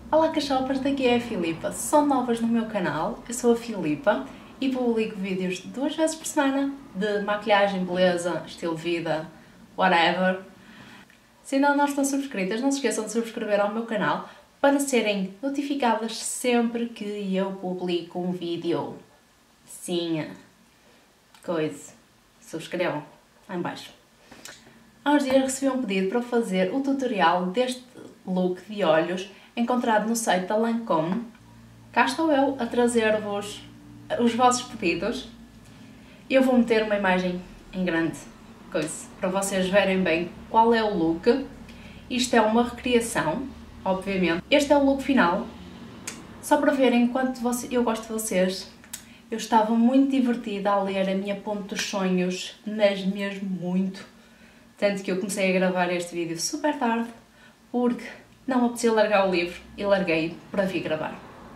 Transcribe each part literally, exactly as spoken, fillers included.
Olá cachopas, daqui é a Filipa. Se são novas no meu canal, eu sou a Filipa e publico vídeos duas vezes por semana de maquilhagem, beleza, estilo de vida, whatever. Se ainda não estão subscritas, não se esqueçam de subscrever ao meu canal para serem notificadas sempre que eu publico um vídeo. Sim, coisa. Subscrevam lá em baixo. Há uns dias recebi um pedido para fazer o tutorial deste look de olhos encontrado no site da Lancôme. Cá estou eu a trazer-vos os vossos pedidos. Eu vou meter uma imagem em grande, coisa, para vocês verem bem qual é o look. Isto é uma recriação, obviamente. Este é o look final. Só para verem quanto eu gosto de vocês. Eu estava muito divertida a ler a minha ponte dos sonhos, mas mesmo muito. Tanto que eu comecei a gravar este vídeo super tarde, porque não me apetecia largar o livro e larguei para vir gravar.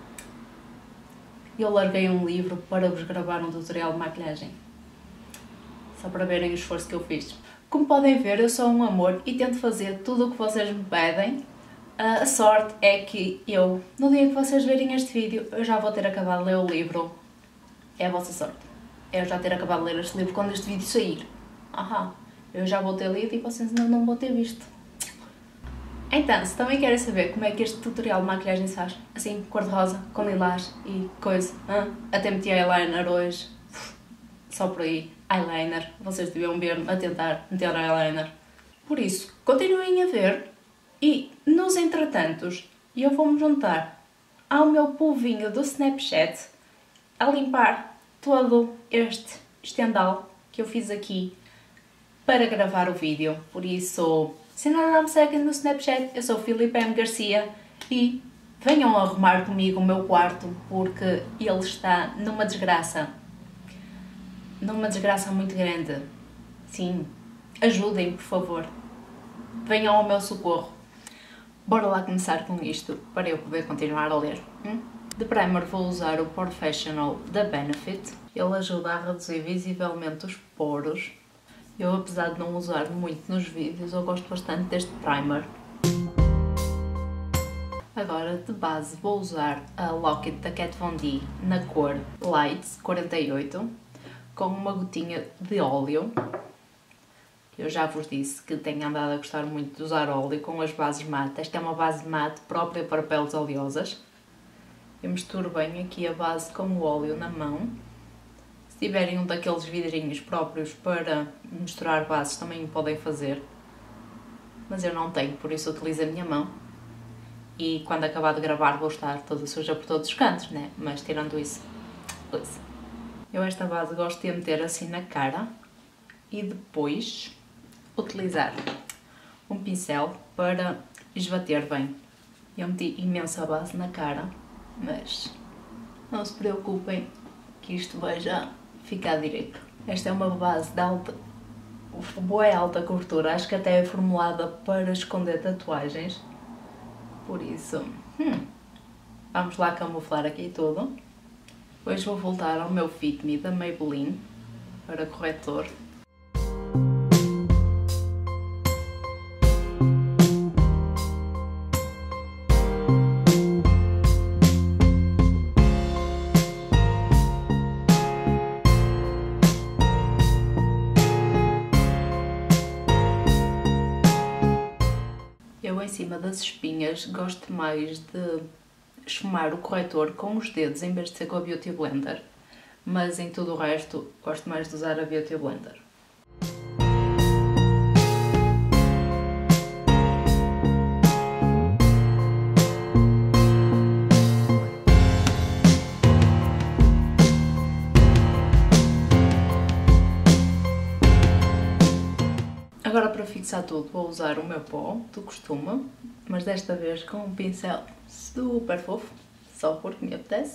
Eu larguei um livro para vos gravar um tutorial de maquilhagem. Só para verem o esforço que eu fiz. Como podem ver, eu sou um amor e tento fazer tudo o que vocês me pedem. A sorte é que eu, no dia que vocês verem este vídeo, eu já vou ter acabado de ler o livro. É a vossa sorte. É eu já ter acabado de ler este livro quando este vídeo sair. Ahá, eu já vou ter lido e vocês ainda não vão ter visto. Então, se também querem saber como é que este tutorial de maquilhagem se faz, assim, cor-de-rosa, com lilás e coisa, hein? Até meti eyeliner hoje, só por aí, eyeliner, vocês deviam ver-me a tentar meter eyeliner. Por isso, continuem a ver e, nos entretantos, eu vou-me juntar ao meu polvinho do Snapchat a limpar todo este estendal que eu fiz aqui para gravar o vídeo. Por isso, se ainda não me seguem no Snapchat, eu sou Filipa M. Garcia e venham arrumar comigo o meu quarto porque ele está numa desgraça. Numa desgraça muito grande. Sim, ajudem, por favor. Venham ao meu socorro. Bora lá começar com isto para eu poder continuar a ler. Hum? De primer vou usar o Professional da Benefit. Ele ajuda a reduzir visivelmente os poros. Eu, apesar de não usar muito nos vídeos, eu gosto bastante deste primer. Agora, de base, vou usar a Lock It da Kat Von D na cor Light quarenta e oito, com uma gotinha de óleo. Eu já vos disse que tenho andado a gostar muito de usar óleo com as bases mate. Esta é uma base mate própria para peles oleosas. Eu misturo bem aqui a base com o óleo na mão. Se tiverem um daqueles vidrinhos próprios para misturar bases, também podem fazer. Mas eu não tenho, por isso utilizo a minha mão. E quando acabar de gravar vou estar toda suja por todos os cantos, né? Mas tirando isso, coisa. Eu esta base gosto de a meter assim na cara e depois utilizar um pincel para esbater bem. Eu meti imensa base na cara, mas não se preocupem que isto vai já ficar direito. Esta é uma base de alta, boa alta cobertura, acho que até é formulada para esconder tatuagens. Por isso, hum, vamos lá camuflar aqui tudo. Depois vou voltar ao meu Fit Me da Maybelline para corretor. Eu, em cima das espinhas, gosto mais de esfumar o corretor com os dedos em vez de ser com a Beauty Blender, mas em tudo o resto gosto mais de usar a Beauty Blender. Agora, para fixar tudo, vou usar o meu pó do costume, mas desta vez com um pincel super fofo, só porque me apetece.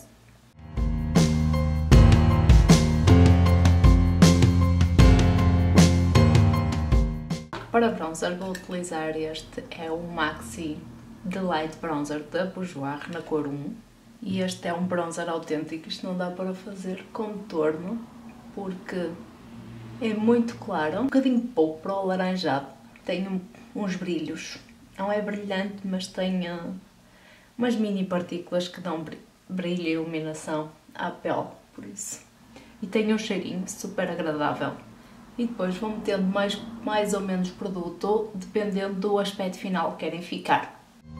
Para bronzer vou utilizar este, é o Maxi Delight Bronzer da Bourjois na cor um. E este é um bronzer autêntico, isto não dá para fazer contorno, porque é muito claro, um bocadinho pouco para o alaranjado, tem um, uns brilhos, não é brilhante, mas tem uh, umas mini partículas que dão brilho e iluminação à pele, por isso. E tem um cheirinho super agradável. E depois vão metendo mais, mais ou menos produto, dependendo do aspecto final que querem ficar.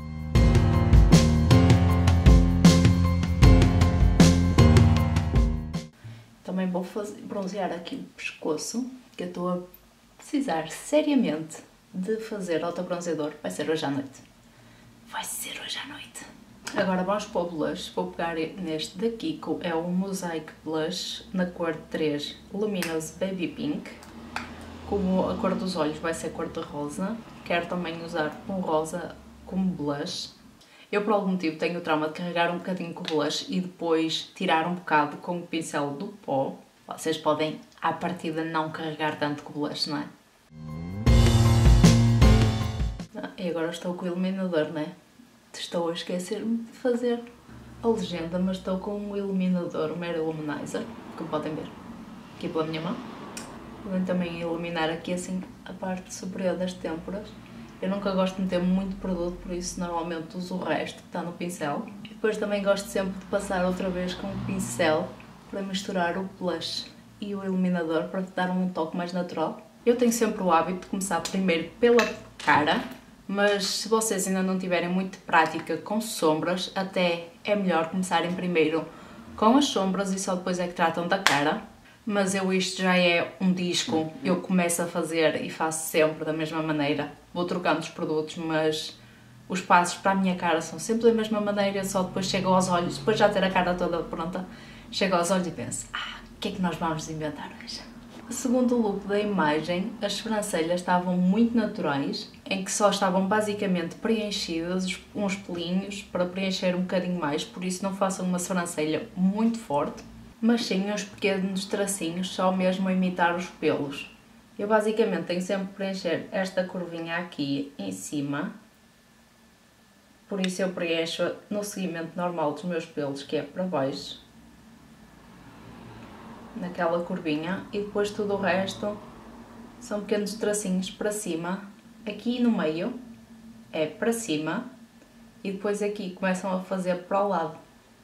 Também vou fazer, bronzear aqui o pescoço, que eu estou a precisar seriamente de fazer autobronzeador. Vai ser hoje à noite. Vai ser hoje à noite. Agora vamos para o blush. Vou pegar neste daqui, que é o Mosaic Blush, na cor três, Luminous Baby Pink. Como a cor dos olhos vai ser cor de rosa, quero também usar um rosa como blush. Eu, por algum motivo, tenho o trauma de carregar um bocadinho com o blush e depois tirar um bocado com o pincel do pó. Vocês podem, à partida, não carregar tanto com o blush, não é? Ah, e agora estou com o iluminador, não é? Estou a esquecer-me de fazer a legenda, mas estou com um iluminador, um Mary Luminizer, como podem ver, aqui pela minha mão. Podem também iluminar aqui assim a parte superior das têmporas. Eu nunca gosto de meter muito produto, por isso normalmente uso o resto que está no pincel. E depois também gosto sempre de passar outra vez com o pincel para misturar o blush e o iluminador para dar um toque mais natural. Eu tenho sempre o hábito de começar primeiro pela cara, mas se vocês ainda não tiverem muito prática com sombras, até é melhor começarem primeiro com as sombras e só depois é que tratam da cara. Mas eu isto já é um disco, eu começo a fazer e faço sempre da mesma maneira. Vou trocando os produtos, mas os passos para a minha cara são sempre da mesma maneira, só depois chego aos olhos, depois de já ter a cara toda pronta, chego aos olhos e penso, ah, o que é que nós vamos inventar hoje? O segundo look da imagem, as sobrancelhas estavam muito naturais, em que só estavam basicamente preenchidas, uns pelinhos, para preencher um bocadinho mais, por isso não façam uma sobrancelha muito forte, mas sim uns pequenos tracinhos, só mesmo a imitar os pelos. Eu basicamente tenho sempre que preencher esta curvinha aqui em cima, por isso eu preencho no seguimento normal dos meus pelos, que é para baixo, naquela curvinha, e depois tudo o resto são pequenos tracinhos para cima. Aqui no meio é para cima e depois aqui começam a fazer para o lado.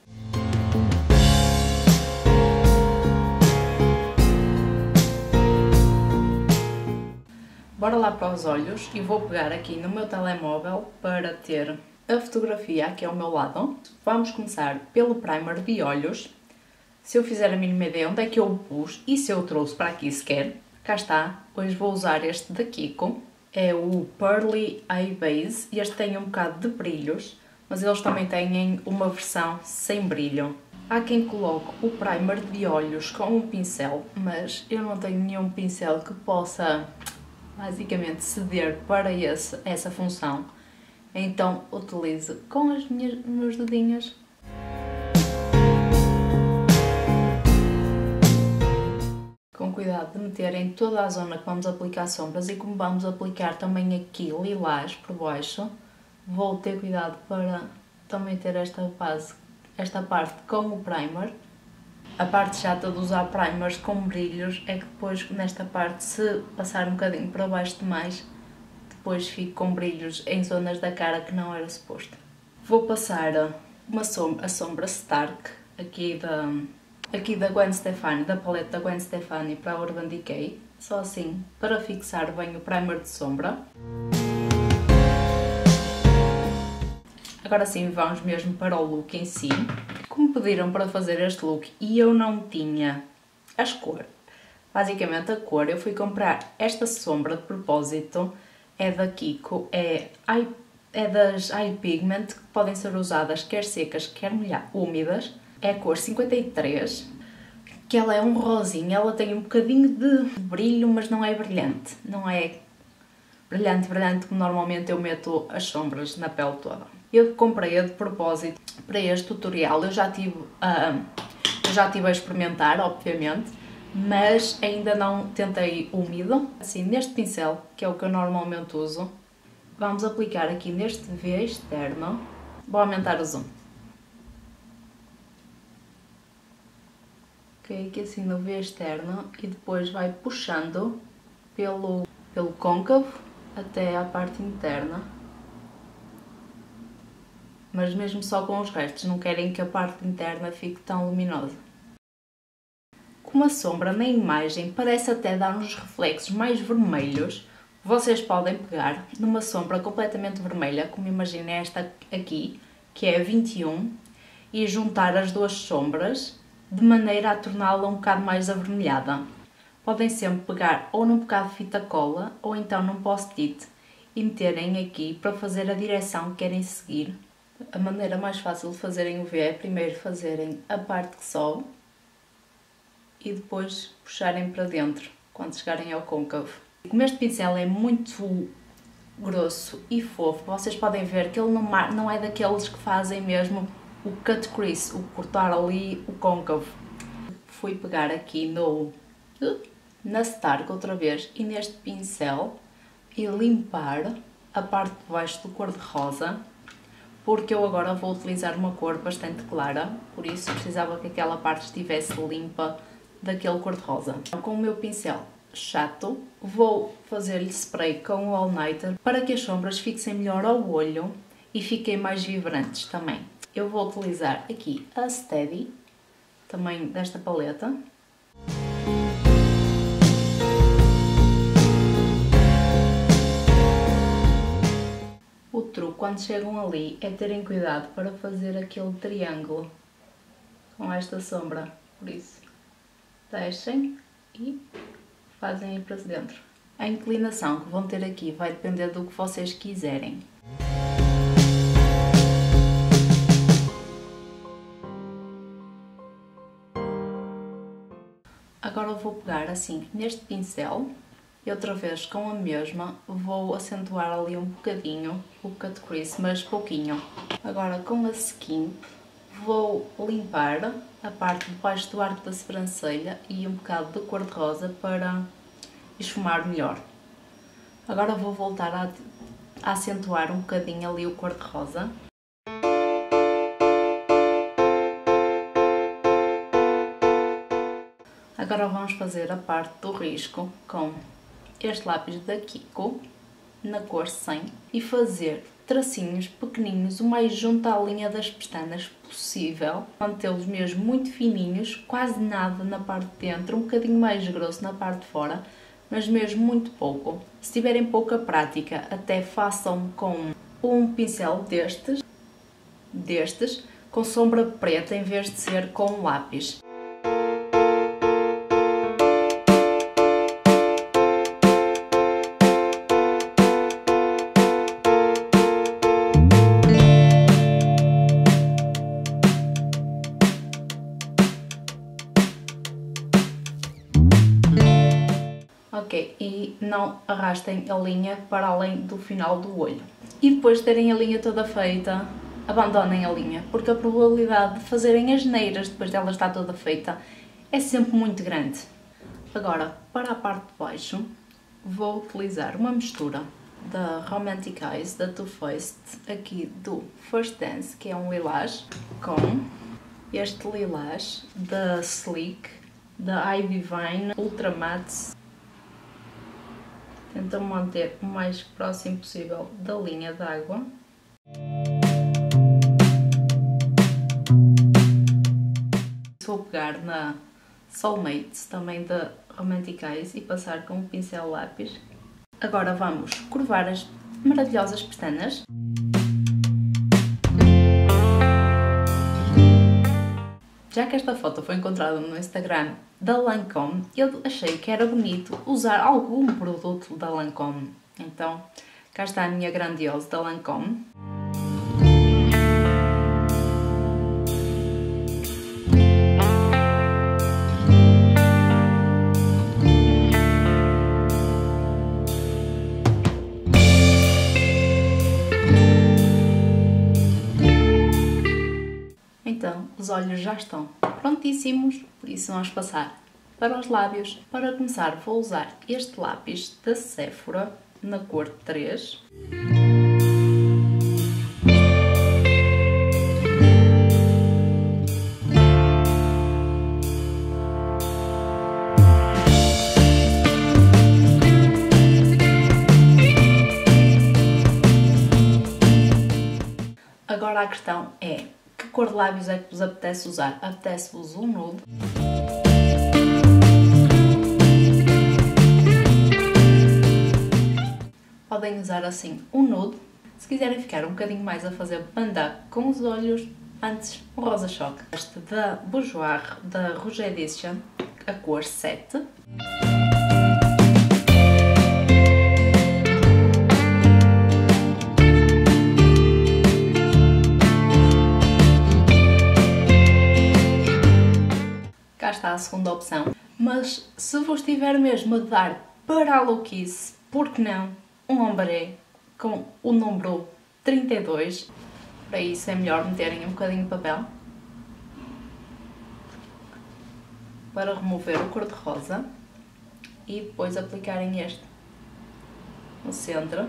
Bora lá para os olhos e vou pegar aqui no meu telemóvel para ter a fotografia aqui ao meu lado. Vamos começar pelo primer de olhos. Se eu fizer a mínima ideia onde é que eu o pus e se eu o trouxe para aqui sequer, cá está. Hoje vou usar este da Kiko, é o Pearly Eye Base. Este tem um bocado de brilhos, mas eles também têm uma versão sem brilho. Há quem coloque o primer de olhos com um pincel, mas eu não tenho nenhum pincel que possa basicamente ceder para esse, essa função, então utilizo com as minhas, meus dedinhos. Com cuidado de meter em toda a zona que vamos aplicar sombras, e como vamos aplicar também aqui lilás por baixo, vou ter cuidado para também ter esta base, esta parte com o primer. A parte chata de usar primers com brilhos é que depois nesta parte, se passar um bocadinho para baixo demais, depois fico com brilhos em zonas da cara que não era suposto. Vou passar uma sombra, a sombra Stark, aqui da, aqui da Gwen Stefani, da paleta da Gwen Stefani para a Urban Decay, só assim para fixar bem o primer de sombra. Agora sim vamos mesmo para o look em si. Como pediram para fazer este look e eu não tinha as cores, basicamente a cor, eu fui comprar esta sombra de propósito, é da Kiko, é, é das Eye Pigment, que podem ser usadas quer secas, quer molhadas, úmidas, é a cor cinquenta e três, que ela é um rosinha, ela tem um bocadinho de brilho, mas não é brilhante, não é brilhante, brilhante como normalmente eu meto as sombras na pele toda. Eu comprei-a de propósito para este tutorial, eu já tive, uh, eu já tive a experimentar, obviamente, mas ainda não tentei úmido. Assim, neste pincel, que é o que eu normalmente uso, vamos aplicar aqui neste V externo, vou aumentar o zoom. Ok, aqui assim no V externo e depois vai puxando pelo, pelo côncavo até à parte interna. mas mesmo só com os restos, não querem que a parte interna fique tão luminosa. Como a sombra na imagem parece até dar uns reflexos mais vermelhos, vocês podem pegar numa sombra completamente vermelha, como imaginem esta aqui, que é a vinte e um, e juntar as duas sombras de maneira a torná-la um bocado mais avermelhada. Podem sempre pegar ou num bocado de fita cola ou então num post-it e meterem aqui para fazer a direção que querem seguir. A maneira mais fácil de fazerem o V é primeiro fazerem a parte que sobe e depois puxarem para dentro quando chegarem ao côncavo. Como este pincel é muito grosso e fofo, vocês podem ver que ele não é daqueles que fazem mesmo o cut crease, o cortar ali o côncavo. Fui pegar aqui no, na Stark outra vez e neste pincel e limpar a parte de baixo do cor-de-rosa, porque eu agora vou utilizar uma cor bastante clara, por isso precisava que aquela parte estivesse limpa daquele cor-de-rosa. Com o meu pincel chato, vou fazer-lhe spray com o All Nighter para que as sombras fixem melhor ao olho e fiquem mais vibrantes também. Eu vou utilizar aqui a Steady, também desta paleta. O truque quando chegam ali é terem cuidado para fazer aquele triângulo com esta sombra, por isso deixem e fazem aí para dentro. A inclinação que vão ter aqui vai depender do que vocês quiserem. Agora eu vou pegar assim neste pincel e outra vez com a mesma vou acentuar ali um bocadinho o cut crease, mas pouquinho. Agora com a Skimp vou limpar a parte de baixo do arco da sobrancelha e um bocado de cor-de-rosa para esfumar melhor. Agora vou voltar a, a acentuar um bocadinho ali o cor-de-rosa. Agora vamos fazer a parte do risco com este lápis da Kiko, na cor cem, e fazer tracinhos pequeninos o mais junto à linha das pestanas possível, mantê-los mesmo muito fininhos, quase nada na parte de dentro, um bocadinho mais grosso na parte de fora, mas mesmo muito pouco. Se tiverem pouca prática, até façam com um pincel destes, destes, com sombra preta em vez de ser com um lápis. Ok, e não arrastem a linha para além do final do olho. E depois de terem a linha toda feita, abandonem a linha, porque a probabilidade de fazerem as neiras depois dela estar toda feita é sempre muito grande. Agora, para a parte de baixo, vou utilizar uma mistura da Romantic Eyes, da Too Faced, aqui do First Dance, que é um lilás, com este lilás da Sleek, da Ivy Vine Ultra Matte. Tentam manter o mais próximo possível da linha d'água. Vou pegar na Soulmates, também da Romantic Eyes, e passar com o pincel lápis. Agora vamos curvar as maravilhosas pestanas. Já que esta foto foi encontrada no Instagram da Lancôme, eu achei que era bonito usar algum produto da Lancôme. Então, cá está a minha grandiosa da Lancôme. Então, os olhos já estão prontíssimos, por isso vamos passar para os lábios. Para começar, vou usar este lápis da Sephora, na cor três. Agora a questão é, que cor de lábios é que vos apetece usar? Apetece-vos um nude? Podem usar assim um nude. Se quiserem ficar um bocadinho mais a fazer banda com os olhos, antes o rosa choque. Este da Bourjois, da Rouge Edition, a cor sete. Cá está a segunda opção. Mas se vos tiver mesmo a dar para a louquice, por que não um ombré com o número trinta e dois? Para isso é melhor meterem um bocadinho de papel para remover o cor-de-rosa e depois aplicarem este no centro.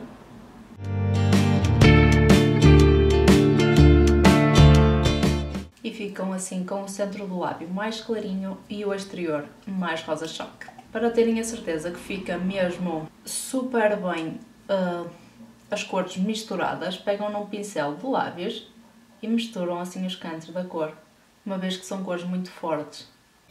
E ficam assim com o centro do lábio mais clarinho e o exterior mais rosa choque. Para terem a certeza que fica mesmo super bem uh, as cores misturadas, pegam num pincel de lábios e misturam assim os cantos da cor, uma vez que são cores muito fortes.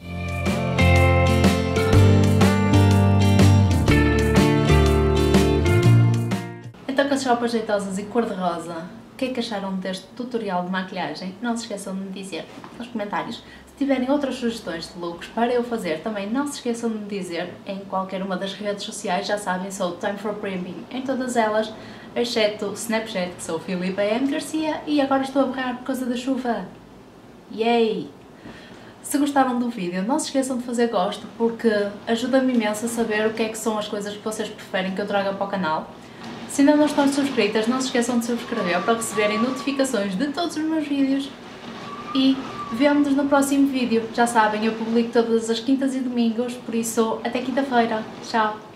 Então, com as chopas jeitosas e cor-de-rosa, o que é que acharam deste tutorial de maquilhagem? Não se esqueçam de me dizer nos comentários. Se tiverem outras sugestões de looks para eu fazer, também não se esqueçam de me dizer em qualquer uma das redes sociais. Já sabem, sou Time for Primping em todas elas, exceto Snapchat, que sou Filipa M. Garcia, e agora estou a berrar por causa da chuva. Yay! Se gostaram do vídeo, não se esqueçam de fazer gosto, porque ajuda-me imenso a saber o que é que são as coisas que vocês preferem que eu traga para o canal. Se ainda não estão subscritas, não se esqueçam de subscrever para receberem notificações de todos os meus vídeos. E vemo-nos no próximo vídeo. Já sabem, eu publico todas as quintas e domingos, por isso até quinta-feira. Tchau!